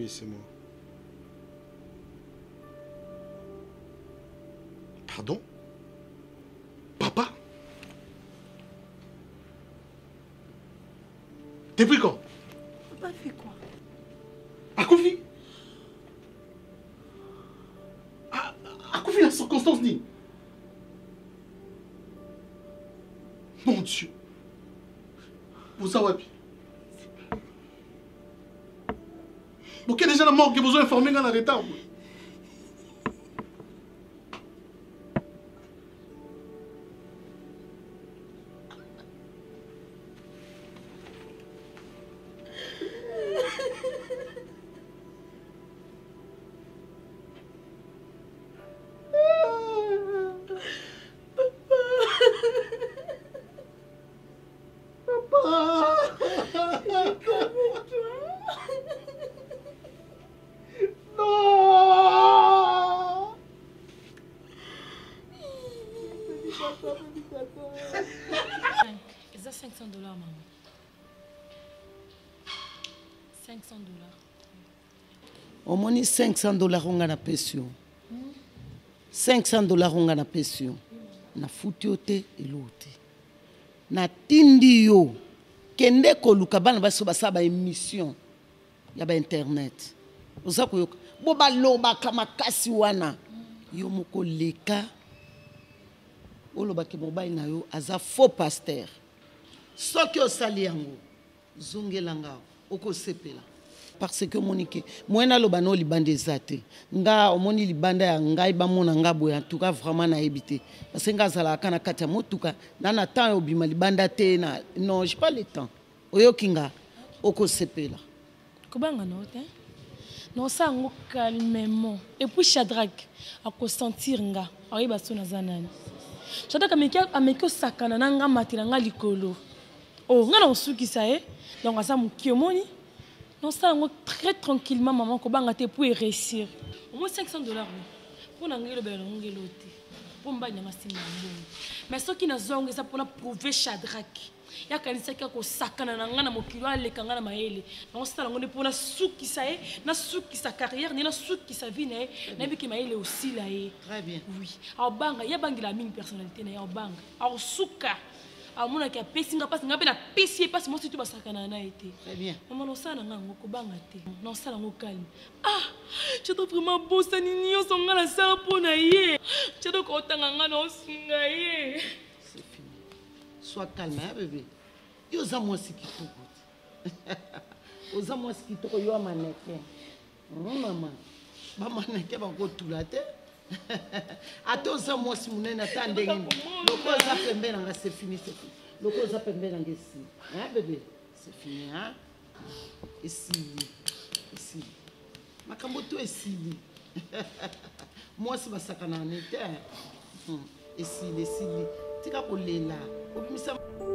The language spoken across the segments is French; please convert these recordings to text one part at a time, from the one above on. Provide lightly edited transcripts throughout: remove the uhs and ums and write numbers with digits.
laissez-moi. Pardon? Papa? Depuis quand? Papa fait quoi? Akoufi? Akoufi la circonstance ni? Mon Dieu. Vous savez. Donc il y a déjà la mort qui a besoin d'informer dans la retard. Is that $500, maman? $500. Au moins $500 on a la pension. $500 on a la pension. Na futiote elote. Na tindi yo. Kende koluka bana baso basaba émission. Ya ba internet. Osako yo. Bo ba loba kama kasi wana. Yo moko leka. Oloba ke mobile na yo aza faux pasteur. Soki osali yango. Zungelanga oko sepela. Parce que Monique, moi na loba no libande zate. Nga omoni libanda ya ngai ba mona nga boya en tout cas vraiment na ebité. Parce que nga zala kana kata motuka na na temps obima libanda te na non, j'ai pas le temps. Oyo kinga oko sepela. Kobanga no te? Non ça ngo calmement. Et puis Shadrach a consentir nga. Ari baso na zanani. Shadrach ameki sakana na nga matira nga likolo. Oh nga na osuki sa e. Donc asa mukiomoni. Non, ça, très tranquillement, maman, pour réussir. Au moins $500. Pour n'engager le bel pour me baigner mais ce qui n'a pas ça pour prouver Shadrach. Il y a quelqu'un qui a sakana na mokilo ale kangana maele. Non, ça, on est pour la souki ça est, na souki sa carrière, ni na souki sa vie na bi ki maele aussi là est. Très bien. Oui. Alors banga, il y a banga la mine personnalité na banga. Alors souka. Amuna ki apesinga pasi nga pe na pesi pasi mo situ basakana na été. Très bien. Maman no sala nga ngoko banga te. Non sala ngo calme. Ah, tu dois vraiment bosser ni yo songa la sala pona ye. Tu dois ko tanga nga no singa ye. C'est fini. Sois calme hein bébé. Yo za moi si kitoko. Oza moi si kitoko yo maneke. Maman. Ba maneke ba ko tulate. Attends ça moi si mon nena tande ngini. Loko za pembe nga c'est fini c'est fini. Loko za pembe nga ngesi. Hein bébé? C'est fini hein? Ici. Makambo to esili. Moi si basakana na nete. Esili. Tika ko lela. Obimisa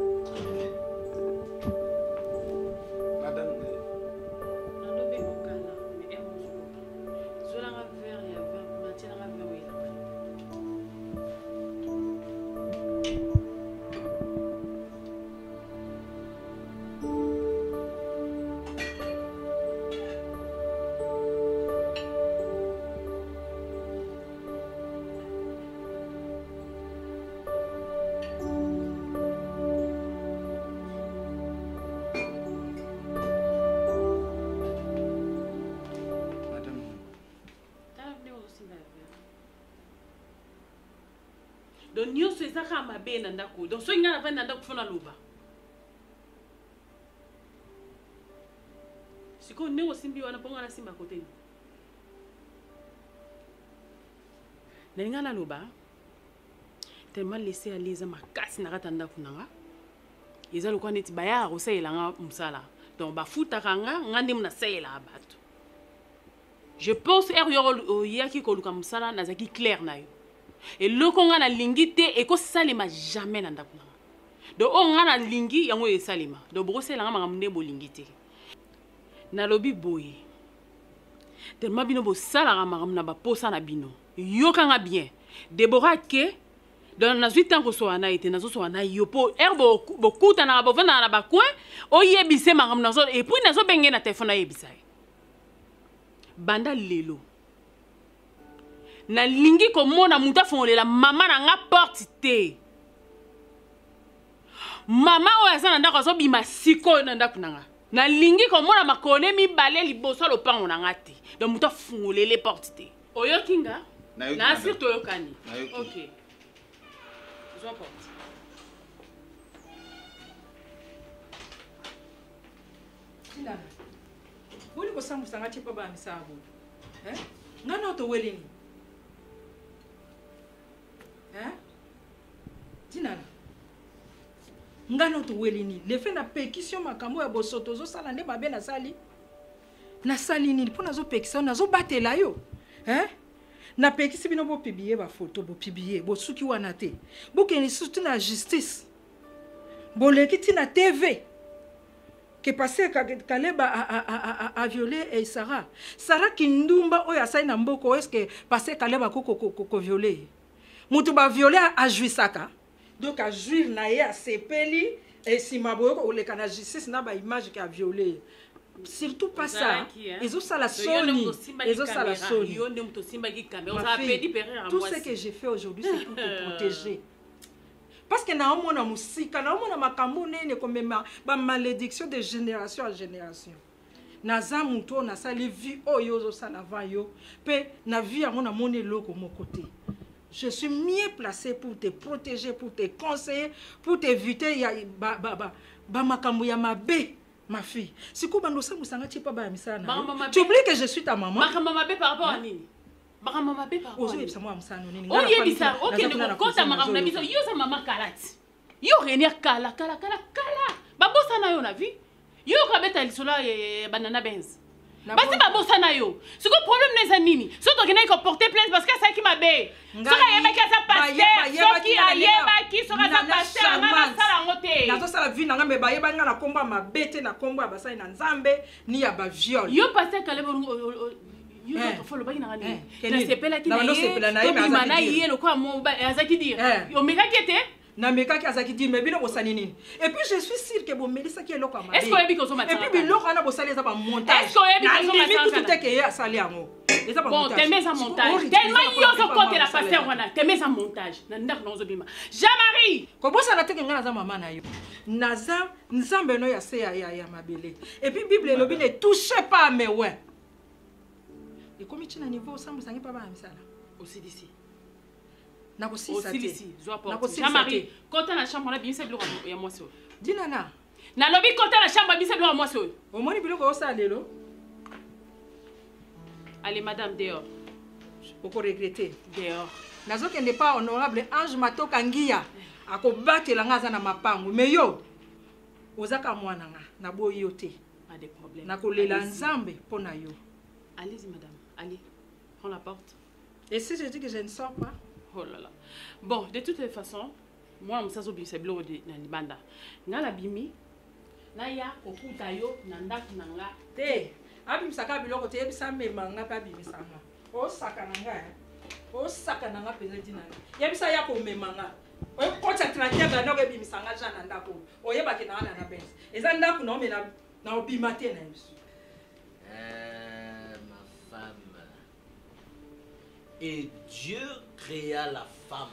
donc nyonso ezaka mabe na ndako donc soki nga na vandi na ndako fona loba sikoyo ndenge osimbi wana mpo nga nasimba kote ni nalinga naloba tellement laisse aller eza makasi na kati ya ndako na nga eza lokwa neti bayaka kosalelanga mosala donc bafutaka nga nde nasalelaka bato je pense ere oyaki koluka mosala nazalaki clair na yo et loko nga na lingi te ekosalema jamais na ndako nanga donc o nga na lingi yango esalema donc bokosalelanga makambo nde bolingi te nalobi boye tellement bino bosalaka makambo na baposa na bino yokanga bien Deborah ke dans nazwi tango so ana ete nazo so ana yo po erbo bokuta na bovanda na bakwe oyebise makambo nazo et puis nazo benge na téléphone ayebisa banda lelo nalingi komona mutu afongolela mama na nga porte te. Mama oyo aza na ndako azobima sikoyo na ndako na nga nalingi komona makone mibale liboso lopango na nga te. Donc mutu afungolele porte te. Oyoki nga na sir toyokani. Ok, zwa porte. Tinana, wuli kosambu sanga chipa ba misabu. Ngana oto welini? Tinana, ngana oto welini? Le fait na pétition makambo ya bosoto zo sala nde babe na sali. Na sali nini pona zo pétition na zo batela yo. Na pétition bino bo publier ba photo bo publier bo suki wana te. Bo keni surtout na justice. Bo lekiti na TV. Que passé Kaleba a violé et Sarah. Sarah Kindumba oya sai na mboko est-ce que passé Kaleba ko violé. Mutu ba violé a juisaka. Donc a juif na ye a sepeli et si maboyo ko le kana justice na ba image qui a violé. Surtout pas ça. Ils ont ça la Sony. Ils ont ça la Sony. Tout ce que j'ai fait aujourd'hui c'est pour te protéger. Parce que na omona musika na omona makambo nene komema ba malédiction de génération en génération. Naza muto na sali vie oyo zo sala va yo pe na vie amona moni loko mon côté. Je suis mieux placé pour te protéger, pour te conseiller, pour t'éviter ya ba makambo ya mabe ma fille. Si ko bando sa musanga ti pa ba misana. Tu oublies que je suis ta maman. Makambo mabe par rapport à nini? Makambo mabe par rapport. Ozo yebisa moi musano nini? O yebisa, OK ne kota makambo na biso. Yo sa mama kalati. Yo renia kala. Babosa na yo na vie. Yo ka beta lisola banana benz. Basi babosa na yo. Ce que problème neza nini? Soto kena ko porter plainte parce que ça qui m'a bé. Soka yeba ki sa pasteur, soki ayeba ki soka sa pasteur na sala ngote. Na to sala vie na ngambe bayeba nga na komba mabete na komba basai na nzambe ni ya ba viol. Yo pasteur Kaleba yo follow ba ina ngani. Na sepela ki na ye. To bimana ye lo kwa mo azaki dire. Yo meka kete na meka ki azaki dire mais bino bosani nini. Et puis je suis sûr que bo melisa ki eloko amabe. Est-ce que yebi ko so matanga? Et puis biloko ana bosali za ba montage. Est-ce que yebi ko so matanga? Tout est que ya sali yango. Bon, t'aimes ça montage. Tellement yo so côté la pasteur wana. T'aimes ça montage. Na ndak na zo bima. Jean-Marie. Ko bosa na teke ngana za mama na yo. Naza nzambe no ya se ya mabele. Et puis Bible elobi ne touchez pas mes ouais. Et comme tu na niveau ça musangi pa ba misala. Aussi d'ici. Aussi d'ici. Jean-Marie, quand la chambre la bien c'est bleu ya moi so. Dinana. Na lobi quand la chambre bien c'est bleu moi so. Au moni biloko osa lelo. Allez madame dehors. Poko regretter. Dehors. Nazoke n'est pas honorable Ange Matoka Ngia. Akobatela nga za na mapango. Mais yo ozaka mwana nga na boyi yo te. Pas de problème. Nakolela nzambe pona yo. Allez-y madame. Allez. Prends la porte. Et si je dis que je ne sors pas? Oh là là. Bon, de toutes les façons, moi, je suis c'est bleu de Nibanda. Nala bimi, naya okuta yo nanda kunanga. Te, abim saka biloko te ebisa memanga pa bimi sanga. O saka nanga. O saka nanga peza dinanga. Yebisa ya ko memanga. O kota tranquille na no bimi sanga jana ndako. O yeba ke na na benz. Eza ndako no me na obima te na biso. Ma femme. Et Dieu créa la femme.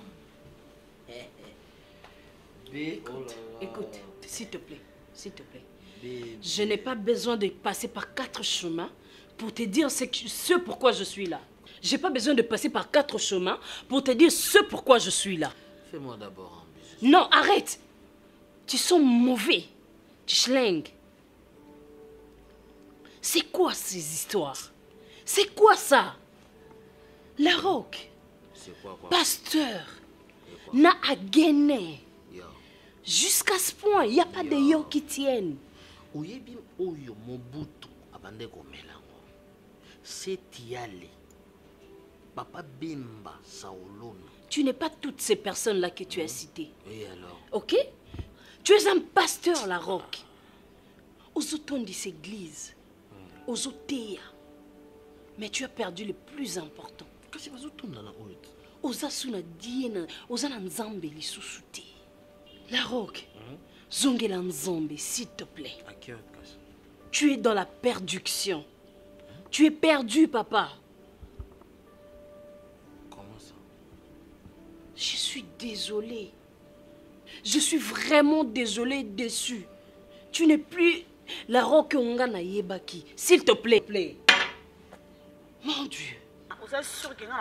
Écoute, s'il te plaît. Je n'ai pas besoin de passer par 4 chemins pour te dire ce pourquoi je suis là. J'ai pas besoin de passer par 4 chemins pour te dire ce pourquoi je suis là. Fais-moi d'abord un bisou. Non, arrête. Tu sens mauvais. Tu schlingues. C'est quoi ces histoires? C'est quoi ça? La roque. C'est quoi? Pasteur. Na agene. Jusqu'à ce point, il n'y a pas de yo qui tiennent. Oyebi oyo Mobutu abande komelango. C'est Tiale. Papa Bimba Saolono. Tu n'es pas toutes ces personnes-là que tu as citées. Et alors? Ok? Tu es un pasteur, la roque. Aux automnes des églises. Aux otéas. Mais tu as perdu le plus important. Qu'est-ce que tu as dit? Aux asuna diena, aux ananzambe li susute. La roque. Zongela nzambe, s'il te plaît. À qui? Tu es dans la perdition. Tu es perdu, papa. Comment ça? Je suis désolée. Je suis vraiment désolée et déçue. Tu n'es plus la roque Ongana Yebaki. S'il te plaît. Mon Dieu. Vous êtes sûr que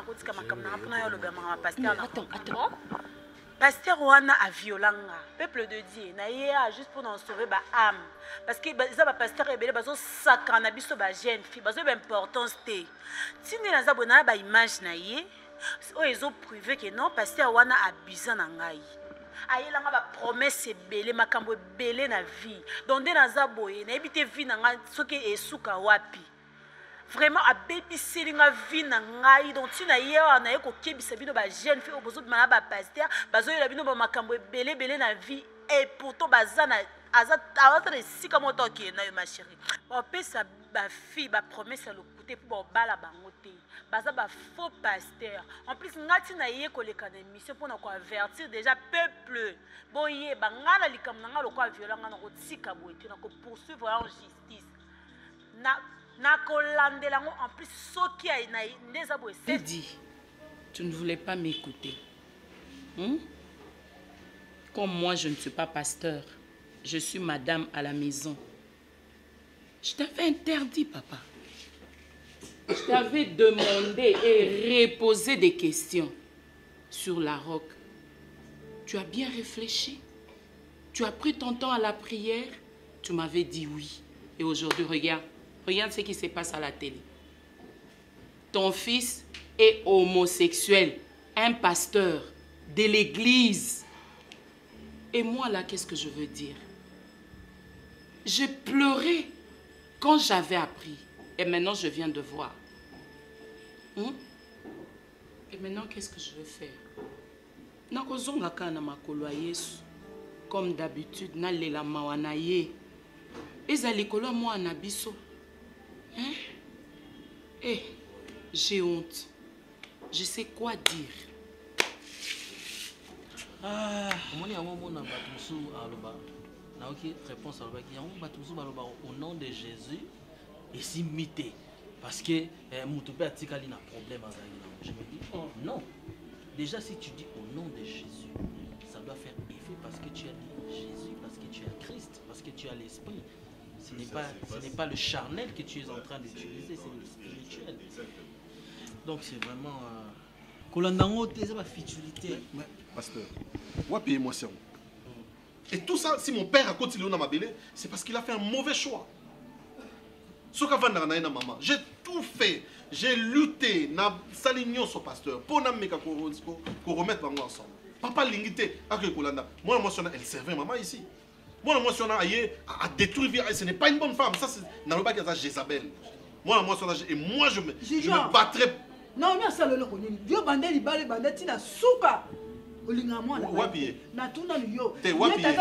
Attends. Pasteur wana a violanga peuple de Dieu na yé juste pour nous sauver ba âme parce que ça ba pasteur ebele bazo sakana biso ba jeune fille bazo ba importance té tindi na za bona ba image na yé o ezo privé que non pasteur wana abusé na ngai ayelanga ba promesse ebele makambo ebele na vie donc nde na za boye na ebité vie na ngai soki esuka wapi. Vraiment a babysitting a vie na ngai donc tina yewa na yeko kebisa bino ba jeune fille obozo bimana ba pasteur bazo yela bino ba makambo belé na vie et pourtant bazana azata de sika moto ki na yo ma chérie ba pesa ba fille ba promesse à le côté pour bala bango te baza ba faux pasteur en plus ngati na yeko le kana mission pour na ko avertir déjà peuple boye bangala likam na ngalo ko violanga na ko tika boye na ko poursuivre en justice en plus J'ai dit, tu ne voulais pas m'écouter. Comme moi, je ne suis pas pasteur. Je suis madame à la maison. Je t'avais interdit, papa. Je t'avais demandé et reposé des questions sur la roque. Tu as bien réfléchi. Tu as pris ton temps à la prière. Tu m'avais dit oui. Et aujourd'hui, regarde. Regarde ce qui se passe à la télé. Ton fils est homosexuel, un pasteur de l'église. Et moi, là, qu'est-ce que je veux dire? J'ai pleuré quand j'avais appris. Et maintenant, je viens de voir. Et maintenant, qu'est-ce que je veux faire? Comme d'habitude, nalela mawanaye. Ezalikolo moi anabiso. Hein? Eh, j'ai honte. Je sais quoi dire. Ah, au nom de Jésus, et si mité. Parce que Moutoupe a tika un problème. Je me dis, oh non. Déjà, si tu dis au nom de Jésus, ça doit faire effet parce que tu as dit Jésus, parce que tu as Christ, parce que tu as l'esprit. Ce n'est pas le charnel que tu es en train d'utiliser, c'est le spirituel. Donc c'est vraiment... c'est ma futilité. Pasteur, moi c'est et tout ça, si mon père a continué à m'abeler, c'est parce qu'il a fait un mauvais choix. J'ai tout fait. J'ai lutté. J'ai sur pasteur pour remettre ensemble. Papa l'ingité. Moi, elle servait maman ici. Moi, à détruire, ce n'est pas une bonne femme. Ça, c'est dans Jézabel. Moi, et moi, je me battrai. Non, mais ça, le Dieu bandé, il balé, bandé, il a souka. Wapiye. Te wapiye.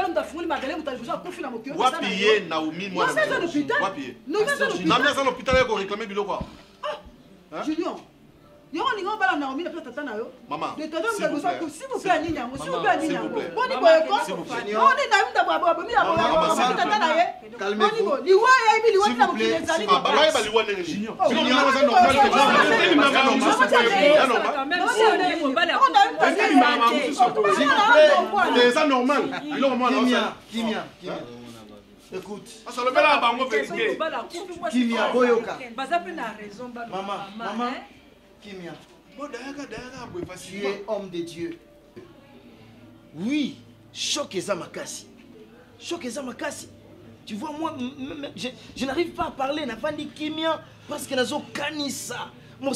Wapiye Naomi moi. Wapiye. Namia ça l'hôpital ko réclamer bilo quoi. Junior. Yo on ningo bala Naomi na tata na yo. Maman. De tata vous s'il vous plaît Nina, s'il vous plaît Nina. Boni boye ko. On est na mta baba bomi na baba. Tata na ye. Calmez-vous. Li wa ya ibi li wa na mo kinezali. Baba ya ba li wa nene. Junior. C'est normal. Kimia. Écoute. Kimia boyoka. Bazape na raison ba. Maman. Kimia. Tu es homme de Dieu. Oui, choc et zamakasi. Tu vois, moi, je n'arrive pas à parler. N'a pas dit Kimia parce que nous avons kanisa. Non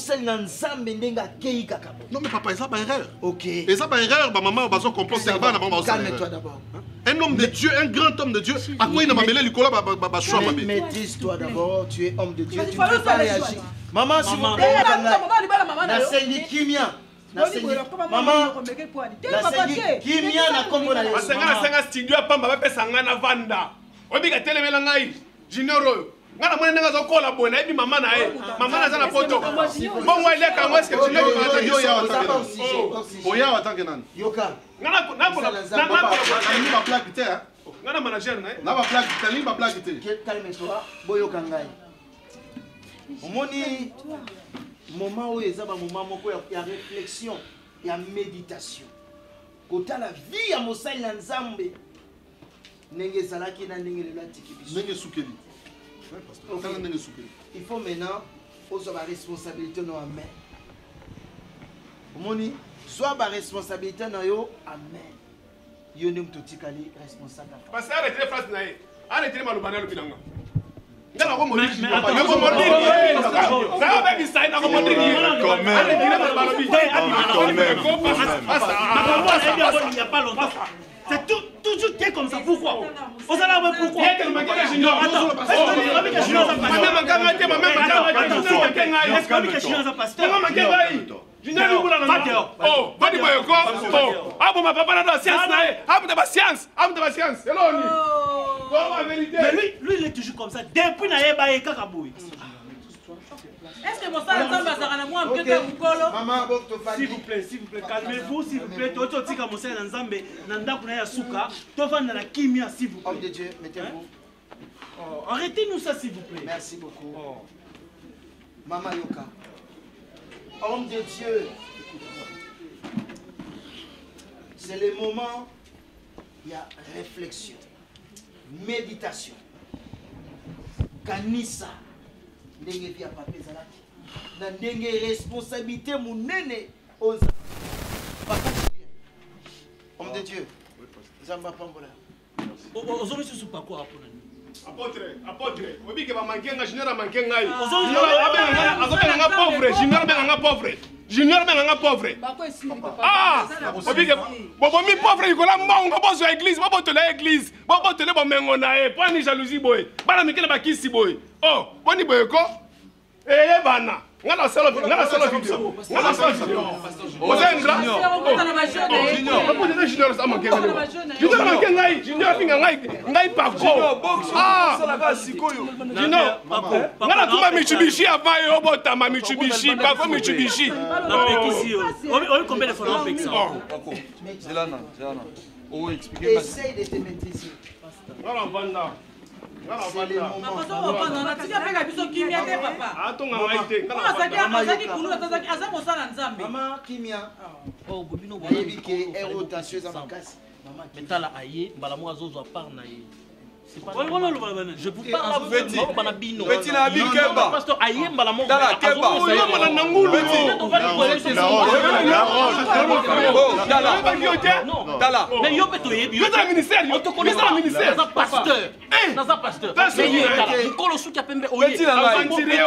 mais papa, ça pas erreur. Ok. Et ça pas erreur, maman, on va comprendre. Calme-toi d'abord. Un homme de Dieu, un grand homme de Dieu. À quoi il n'a pas mêlé Nicolas choix. Maîtrise-toi d'abord. Tu es homme de Dieu. Tu ne peux pas réagir. Maman, s'il vous plaît. Nasengi Kimia. Maman. Nasengi Kimia na kombo na Yesu. Maman. Studio pamba ba pesa ngana vanda. Obika telemela ngai. Junior. Ngana mwana nga zo kola bona ebi mama na ye. Mama na za na poto. Bon wa ile ka moi est-ce que tu l'as yo ya watanga. Oya watanga nani? Yoka. Ngana ba plaque te. Ngana manager na. Na ba plaque, tali ba plaque te. Calme-toi. Boyoka ngai. omoni moment où eza ba moment moko ya réflexion ya méditation kota la vie ya mosali na nzambe ndenge ezalaki na ndenge lelo atiki biso ndenge sukeli tala ndenge sukeli il faut maintenant ozwa ba responsabilité no amen omoni zwa ba responsabilité na yo amen yo nde moto otikali responsable parce que arrêtez phrase na ye arrêtez maloba na lobi nanga ngala ko Mais modi attends, na ko modi ça va bien ça na ko modi arrêtez maloba lobi il y a pas longtemps. C'est toujours qui est comme ça. Pourquoi? On s'en a pourquoi? Mais lui, il est toujours comme ça. Depuis Naïba et Kakaboué. Est-ce que mon salle ensemble ça rend moi un peu maman s'il vous plaît, calmez-vous, s'il vous plaît. Toto tika mon salle ensemble, nanda kuna ya suka, to vendre la kimia s'il vous plaît. Homme de Dieu, mettez-vous. Arrêtez-nous ça s'il vous plaît. Merci beaucoup. Maman Yoka. Homme de Dieu. C'est le moment, il y a réflexion, méditation. Kanisa. Ndenge via papier zalaki. Na ndenge responsabilité munene oza. Homme de Dieu. Zamba pambola. Aujourd'hui ce pas quoi pour apôtre obi ke ba mankenga junior mankenga ai azobenga pauvre junior benga pauvre junior benga pauvre ah obi ke bobo mi pauvre ikola mbongo bozo église bobo la église bobo tele bo mengo na e pani jalousie boy bana mikele bakisi boy oh boni boy ko bana ngala solo video ozengra junior sama kenga junior mankenga ai junior pinga ngai pako ah junior ngala tuma Mitsubishi avant et obotama Mitsubishi pako Mitsubishi on combien de fois on fait ça Zelana expliquez-moi. Essaye de te maîtriser. ngala vanda C'est le moment. Maman Kimia. Oh bobino Nayebi ke ero audacieuse à makasi. Maman mais tala aye mbala mo azozo a part na ye. C'est pas je vous parle à vous Petit na bikeba. Pasteur aye mbala mo Tala keba. mbala na ngulu Tala. mais yo beto ye yo za ministère on te connaît ça ministère ça pasteur ça pasteur mais nkolo suka pembe oye Petit na ngai.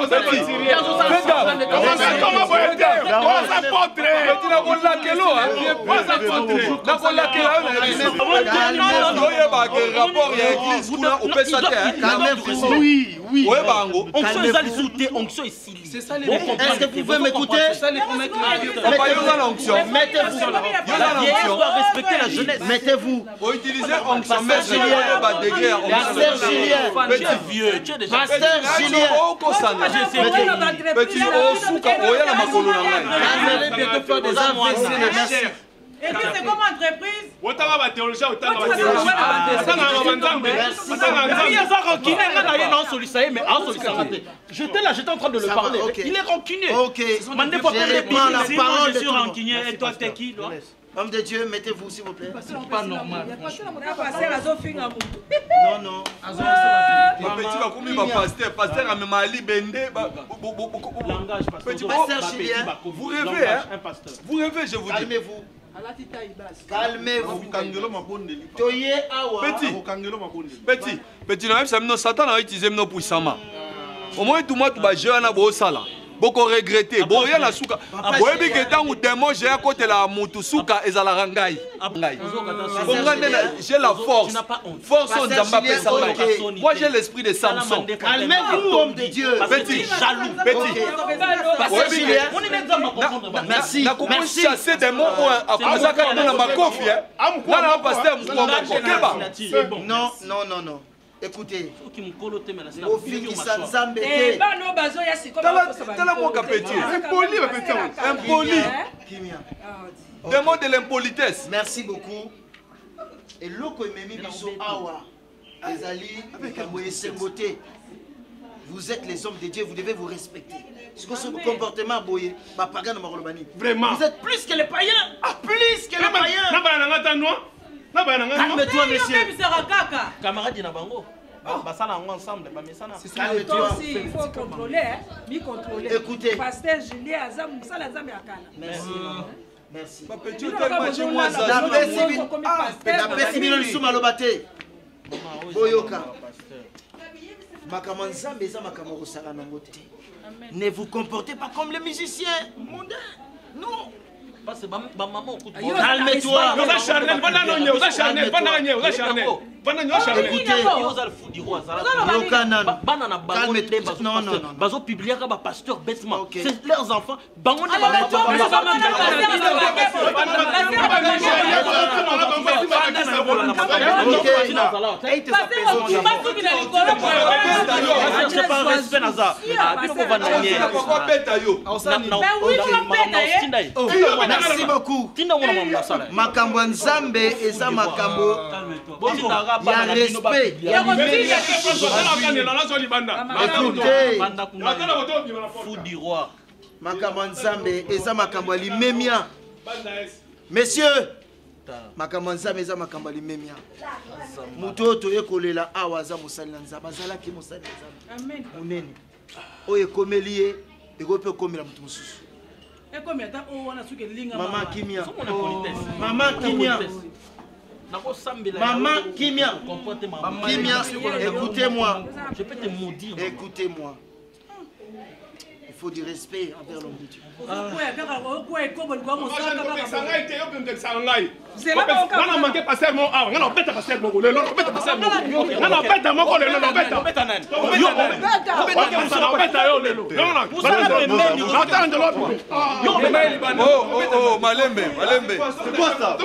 Petit na kolakelo na kolakela oye ba ke rapport ya église kuna opesa te oui. oye bango onction ezali soute onction esili c'est ça les Est-ce que vous pouvez m'écouter? papa yoza na onction Mettez-vous. on doit respecter la jeunesse. Mettez-vous. o utiliser onction mais je ba degré ya Pasteur Julien. Tu es vieux, tu es déjà Pasteur Julien. okosana petit osuka oya na makolo na ngai Vous allez bientôt faire des AVC. Merci. Et puis c'est comme entreprise. otanga ba théologien otanga ba théologien otanga ba nzambe il est rancunier nga na non sollicité mais en sollicité j'étais là j'étais en train de le parler il est rancunier Ok. mandé pas Je reprends la parole je de suis tout le monde. rancunier et toi t'es qui toi Homme de Dieu, mettez-vous s'il vous plaît. pas normal Non, non. petit bakomi ba pasteur amema ali bende langage Pasteur Julien. vous rêvez hein vous rêvez je vous dis Calmez-vous. Calmez-vous. kangelo mabondeli Toye awa. kangelo mabondeli petit na yebisa bino satan a utilisé bino puissamment au moins tout moi tout ba jeu na bosala boko regretter boya na suka boyebi ke ntango démon jeya kotela mutu suka ezalaka ngai j'ai la force oyo nzambe apesa ngai moi j'ai l'esprit de Samson Calmez-vous, homme de Dieu. petit Merci. nakoki chasser démon oyo azaka na makofi nga na pasteur mokua moko keba Non, non, non, non. Écoutez. au Ofingisa nzambe te. tala mwoka petit impoli impoli Kimia. démon de l'impolitesse Merci beaucoup. eloko ememi biso awa ezali likambo esengo te Vous êtes les hommes de Dieu, vous devez vous respecter. Ce que ce comportement, boye, vraiment. Vous êtes plus que les païens. Plus que les païens. Calme-toi, monsieur. Camarade Nabango. Ensemble, calme-toi aussi, il faut contrôler, m'y contrôler. Écoutez. Pasteur Julien Azam, ça la Zambia Kana. Merci. Merci. La pessimino lisuma lobate. Boyoka. Makambo Nzambe eza makambo kosala nango te. Ne vous comportez pas comme les musiciens mondains. Non. Calme-toi. Bazo publier ka ba pasteur bêtement. C'est leurs enfants. Merci beaucoup. Makambo Nzambe eza makambo ya respect. Fou du roi. Makambo Nzambe eza makambo ya limemia. Messieurs, makambo Nzambe eza makambo ya limemia. Muto to ekolela awa za mosali na Nzambe azalaki mosali na Nzambe. Amen. Munene. Oye komelié ekope komela mutu mususu. Maman Kimia. Maman Kimia. Maman Kimia. Kimia, écoutez-moi. Je peux te maudire. Écoutez-moi. Il faut du respect envers l'homme de Dieu. Oh, Malembe. C'est quoi ça?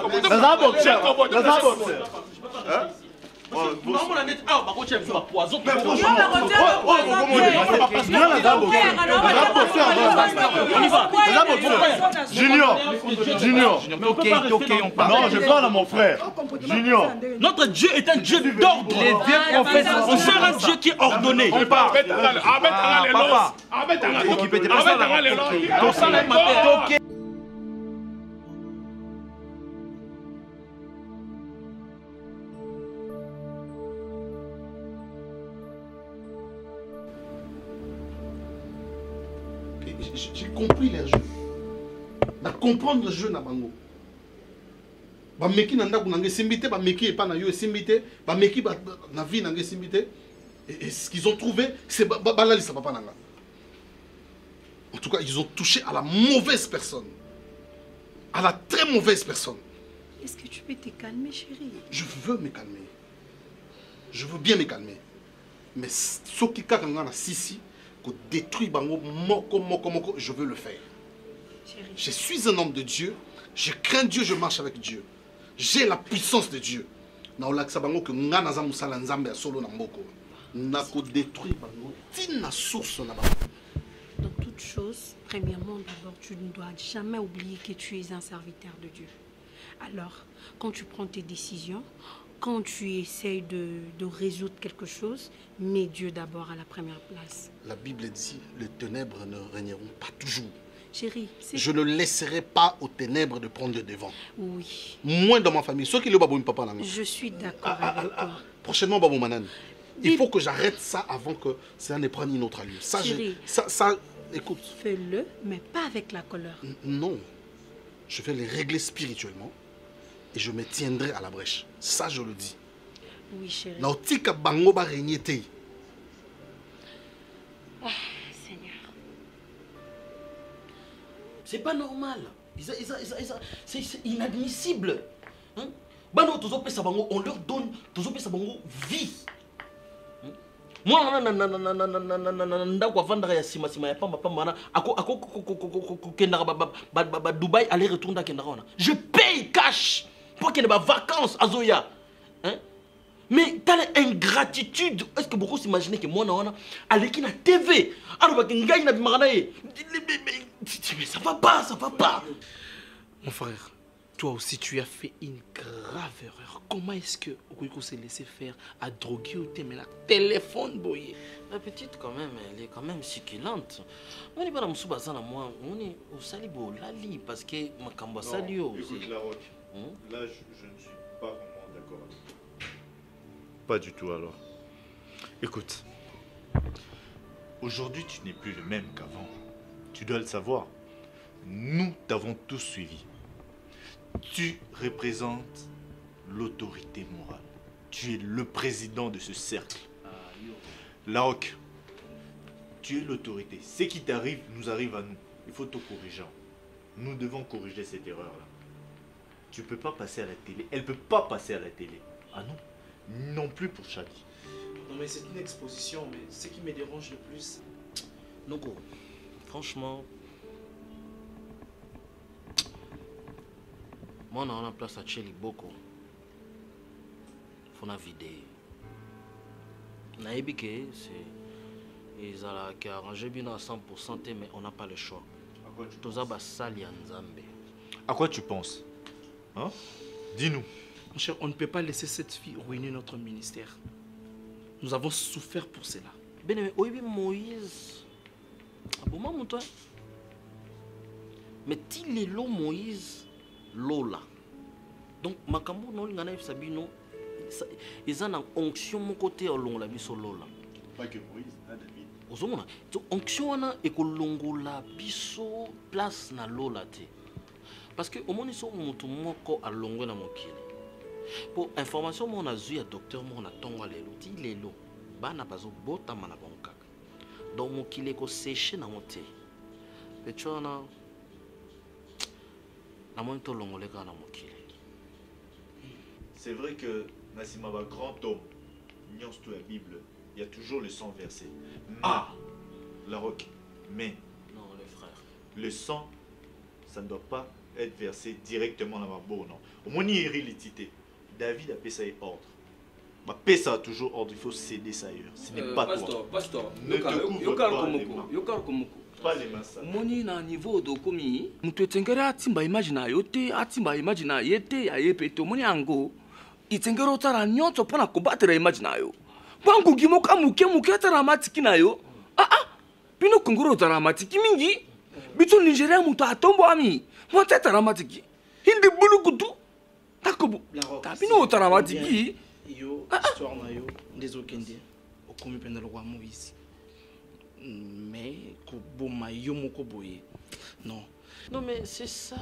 Junior. Ok, on parle. Non, je parle à mon frère. Junior. Notre Dieu est un Dieu d'ordre. Les vieux prophètes, on sert un Dieu qui est ordonné. J'ai compris les jeux. Na comprendre le jeu na bango. Ba meki na ndaku nange simbité, ba meki epa na yo simbité, ba meki na vie nange simbité. Et ce qu'ils ont trouvé, c'est balali sa papa nanga. En tout cas, ils ont touché à la mauvaise personne. À la très mauvaise personne. Est-ce que tu peux te calmer, chérie? Je veux me calmer. Je veux bien me calmer. Mais ce qui kanga na sisi détruire bango moko, je veux le faire. Chérie. Je suis un homme de Dieu, je crains Dieu, je marche avec Dieu. J'ai la puissance de Dieu. Na olakisa bango que nga naza musala nzambe solo na mboko. Na ko détruire bango tina source na bango. Dans toute chose, premièrement d'abord, tu ne dois jamais oublier que tu es un serviteur de Dieu. Alors, quand tu prends tes décisions, quand tu essayes de résoudre quelque chose, mets Dieu d'abord à la première place. La Bible dit, les ténèbres ne régneront pas toujours. Chérie, je ne laisserai pas aux ténèbres de prendre le devant. Oui. Moins dans ma famille. Ceux qui le babou papa. Je suis d'accord avec toi. Prochainement, babou manan. Il faut que j'arrête ça avant que ça ne prenne une autre allure. Ça, chérie, ça, écoute. Fais-le, mais pas avec la colère. Non. Je vais les régler spirituellement. Et je me tiendrai à la brèche. Ça, je le dis. Oui, chérie. Nautika bango ba régner te. Ah, Seigneur. C'est pas normal. C'est inadmissible. Hein? On leur donne vie. Moi, je paye cash pour qu'il y ait des vacances à Zoya. Hein? Mais t'as l'ingratitude. Est-ce que beaucoup s'imaginaient que moi, allez qui na TV, mais ça va pas, ça va pas. Mon frère, Toi aussi, tu as fait une grave erreur. Comment est-ce que Okouiko s'est laissé faire à droguer ou mais la téléphone, boy? La petite, quand même, elle est quand même succulente. On n'est pas dans le moi, on est au salibo, lali, parce que ma kamba salio. Écoute, la Roque, là, je ne suis pas vraiment d'accord avec toi. Pas du tout, alors. Écoute, aujourd'hui, tu n'es plus le même qu'avant. Tu dois le savoir. Nous t'avons tous suivi. Tu représentes l'autorité morale. Tu es le président de ce cercle. Laroque, tu es l'autorité. Ce qui t'arrive, nous arrive à nous. Il faut te corriger. Nous devons corriger cette erreur-là. Tu ne peux pas passer à la télé. Elle ne peut pas passer à la télé. Ah non, non plus pour Shadi. Non mais c'est une exposition, mais ce qui me dérange le plus... Noko, franchement... Moi, on a place à Tchéli beaucoup. Il faut la vider. Naïbike, c'est. Ils ont arrangé bien à 100%, mais on n'a pas le choix. À quoi tu penses? Hein? Dis-nous. Mon cher, on ne peut pas laisser cette fille ruiner notre ministère. Nous avons souffert pour cela. Ben, oui, Moïse. Ah bon, mon toi. Mais il est l'eau, Moïse. Lola. Donc, makambo non ngana sabino ils ont une onction mon côté au long la biso Lola. Pas que Moïse, David. Ozomona, to onction wana ekolongo la biso place na Lola te. Parce que au moins ils sont mutu moko alongo na mokili. Pour information mon azu ya docteur mon na tonga lelo ti lelo bana bazo bota mana bonkaka. Donc mokili ko sécher na moté. Petchona c'est vrai que Nassima va grand homme, nuance de la Bible, il y a toujours le sang versé. Mais, la Roque, mais non, les frères. Le sang, ça ne doit pas être versé directement dans ma boue, non. Au moins, il y a hérédité. David a fait ça et ordre. Ma paix, ça a toujours ordre, il faut céder ça ailleurs. Ce n'est pas toi. Pasteur, ne te couvre pas les mains. Pas les mains sales. Moni na niveau de komi mutu etengera atimba imagina yote atimba imagina yete ya yepeto moni ango itengera otara nyonso pona kobatera imagina yo bangu gimoka muke tara matiki na yo bino kunguru tara matiki mingi bitu Nigeria mutu atombo ami mote tara matiki hindi bulukutu takobu tabino tara matiki yo histoire na yo ndezo kende okomi pendelo kwa Moïse. Mais non. Non mais c'est ça.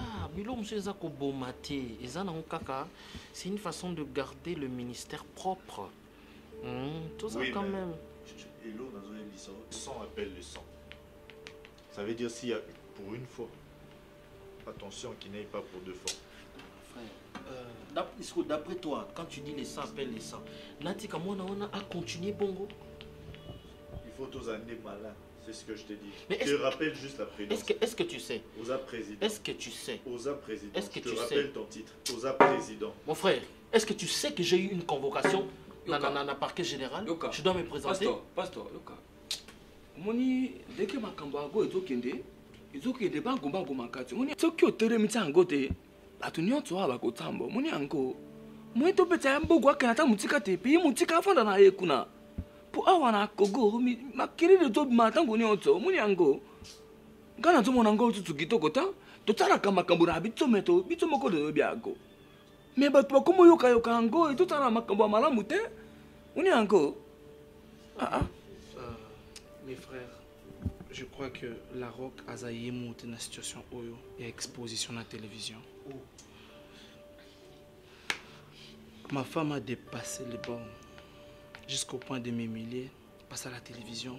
C'est une façon de garder le ministère propre. Tout ça quand même. Et l'eau dans un le sang appelle le sang. Ça veut dire s'il y a pour une fois. Attention qu'il n'aille pas pour deux fois. Frère, d'après toi, quand tu dis les sangs appellent les sangs, Nati Kamona a continué bongo. Il faut tous années malins, c'est ce que je te dis. Mais je te rappelle juste la présidence. Est-ce que tu sais? Osa président. Est-ce que tu sais? Osa président. Est-ce que je tu te sais? rappelle ton titre. Osa président. Mon frère, est-ce que tu sais que j'ai eu une convocation dans le parquet général? Je dois me présenter. Pasteur, Yoka. Moni, dès que ma cambago est au Kende, ils ont que des banques au Makati. Moni, ce qui est au terrain, c'est un côté. À tout niveau, tu vas au Tambo. Moni, encore. Moi, tu peux te faire un beau gars qui n'a pas moutika te pays, moutika fond dans la Yekuna. Pour avoir un Kogo, ma kiri de top matin, on est en tout, mon yango. Quand on a un go to Gito Kota, to Taraka Makambura, Bito Meto, Bito Moko de Biago. Mais comment you can go et tout à la Makamba Malamute? On est encore. Mes frères, je crois que la Roque a zaïe monté dans la situation Oyo et exposition à la télévision. Ma femme a dépassé les bornes. Jusqu'au point de m'humilier, passer à la télévision.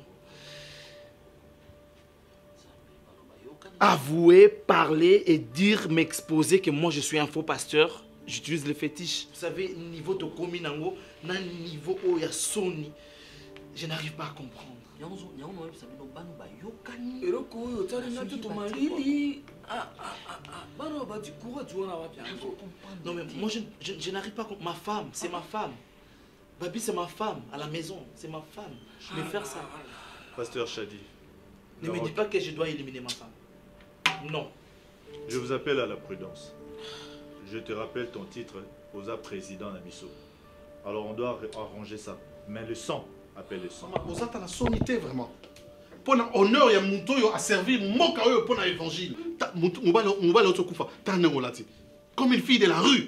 Avouer, parler et dire, m'exposer que moi je suis un faux pasteur, j'utilise le fétiche. Vous savez, niveau de Kominango, niveau où il y a Sony, je n'arrive pas à comprendre. Non mais moi je n'arrive pas à comprendre. Ma femme, c'est ma femme. Babi, c'est ma femme, à la maison, c'est ma femme. Je vais faire ça. Pasteur Shadi. Ne me dis pas que je dois éliminer ma femme. Non. Je vous appelle à la prudence. je te rappelle ton titre, Osa président Namiso. Alors on doit arranger ça. Mais le sang appelle le sang. Osa t'as la sonité vraiment. Pour l'honneur, il y a mon toyo à servir, mon caillou pour l'évangile. Comme une fille de la rue.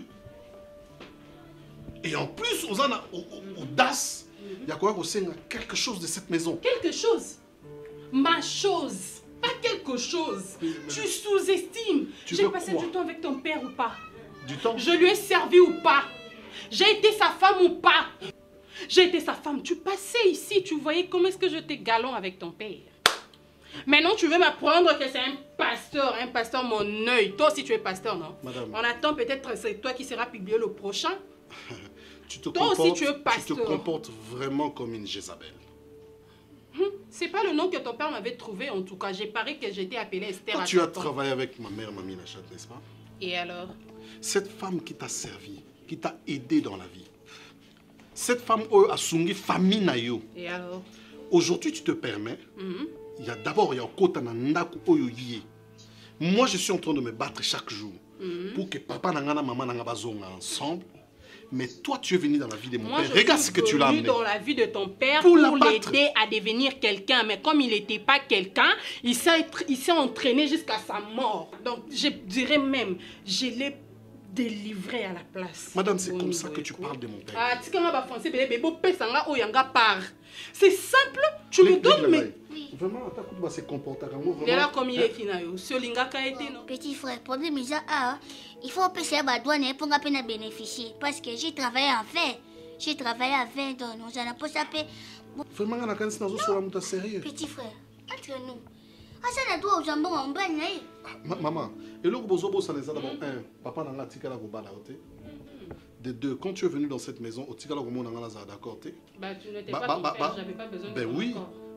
Et en plus, Osa a audace. Il y a quoi quelque chose de cette maison. Quelque chose? Ma chose. Pas quelque chose. Tu sous-estimes. J'ai passé du temps avec ton père ou pas? Du temps? Je lui ai servi ou pas? J'ai été sa femme ou pas? J'ai été sa femme. Tu passais ici, tu voyais comment est-ce que je t'ai galant avec ton père. Maintenant, tu veux m'apprendre que c'est un pasteur, mon œil. Toi aussi, tu es pasteur, non? Madame. On attend peut-être c'est toi qui seras publié le prochain. Toi aussi, tu es pasteur. Tu te comportes vraiment comme une Jézabel. C'est pas le nom que ton père m'avait trouvé, en tout cas. J'ai parié que j'étais appelée Esther. Toi, tu as travaillé avec ma mère, Mamie Lachat, n'est-ce pas? Et alors? Cette femme qui t'a servi, qui t'a aidé dans la vie. Cette femme a sungi famille na yo. Et alors? Aujourd'hui, tu te permets. Il y a d'abord, il y a Kota Nandaku Oyoye. Moi, je suis en train de me battre chaque jour pour que papa et maman soient ensemble. Mais toi, tu es venu dans la vie de mon père. Regarde ce que tu l'as amené. Dans la vie de ton père pour l'aider à devenir quelqu'un. Mais comme il n'était pas quelqu'un, il s'est entraîné jusqu'à sa mort. Donc, je dirais même, je l'ai délivré à la place. Madame, c'est comme ça que tu parles de mon père. Ah, tu sais, français, c'est simple, tu me donnes, mais... Vraiment, t'as se comporter comme il est là comme il est non. Petit frère, problème est il faut payer la douane pour bénéficier. Parce que j'ai travaillé en fait. J'ai travaillé à 20 ans, nous n'avons pas sapé. Vraiment, on a quand même sérieux. Petit frère, entre nous. Ah, ça n'a pas au jambon en bas, maman, et le bozo, ça les a d'abord un. Papa n'a pas tika la gobala, de deux, quand tu es venu dans cette maison, au tika la gomona n'a pas d'accord. Bah, tu n'étais pas ton père, j'avais pas besoin de ben oui.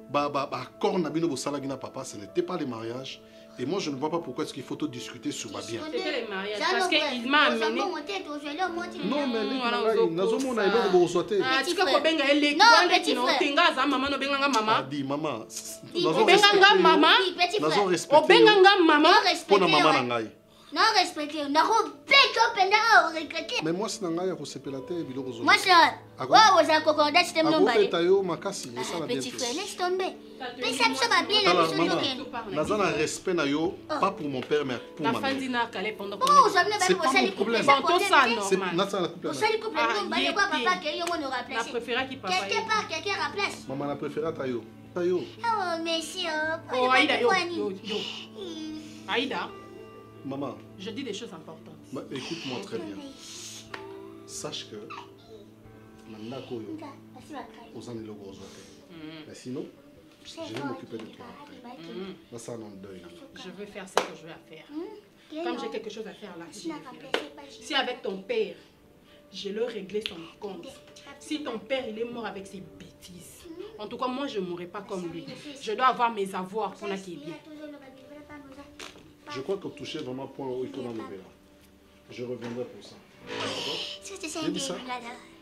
Papa, ce n'était pas les mariages. Et moi, je ne vois pas pourquoi est-ce qu'il faut tout discuter sur ma bien. C'était les mariages, parce qu'il m'a amené... Non, mais les mariages, nous avons un sauté. Ah, tu peux benga elle non, petit frère. Maman, no benga maman. Dis maman. Benga maman. Nous avons respecté. Benga maman. Pour maman nangai. Non, respecté. On a regretté. Mais moi, c'est nangai à se pélater et biloko. Moi, ça. Ouais, vous avez concordé, c'était mon balai. Petit frère, laisse tomber. Mais ça me semble bien la mission. Nous avons un respect na yo, pas pour mon père, mais pour ma mère. C'est pas mon problème. C'est la couple. La préférée qui papa. Quelqu'un remplace. Maman, la préférée Tayo. Tayo. Oh, monsieur. Oh, Aïda, Aïda. Maman. Je dis des choses importantes. Écoute-moi très bien. Sache que Nandako yo, osani le gros mais sinon, je vais m'occuper de toi après. Là, ça en deuil. Je veux faire ce que je veux faire. Comme j'ai quelque chose à faire là, si avec ton père, je leur réglé son compte. Si ton père il est mort avec ses bêtises, en tout cas moi je ne mourrai pas comme lui. Je dois avoir mes avoirs pour la qui est bien. Je crois que toucher vraiment point où il faut l'enlever là. Je reviendrai pour ça. C'est ça.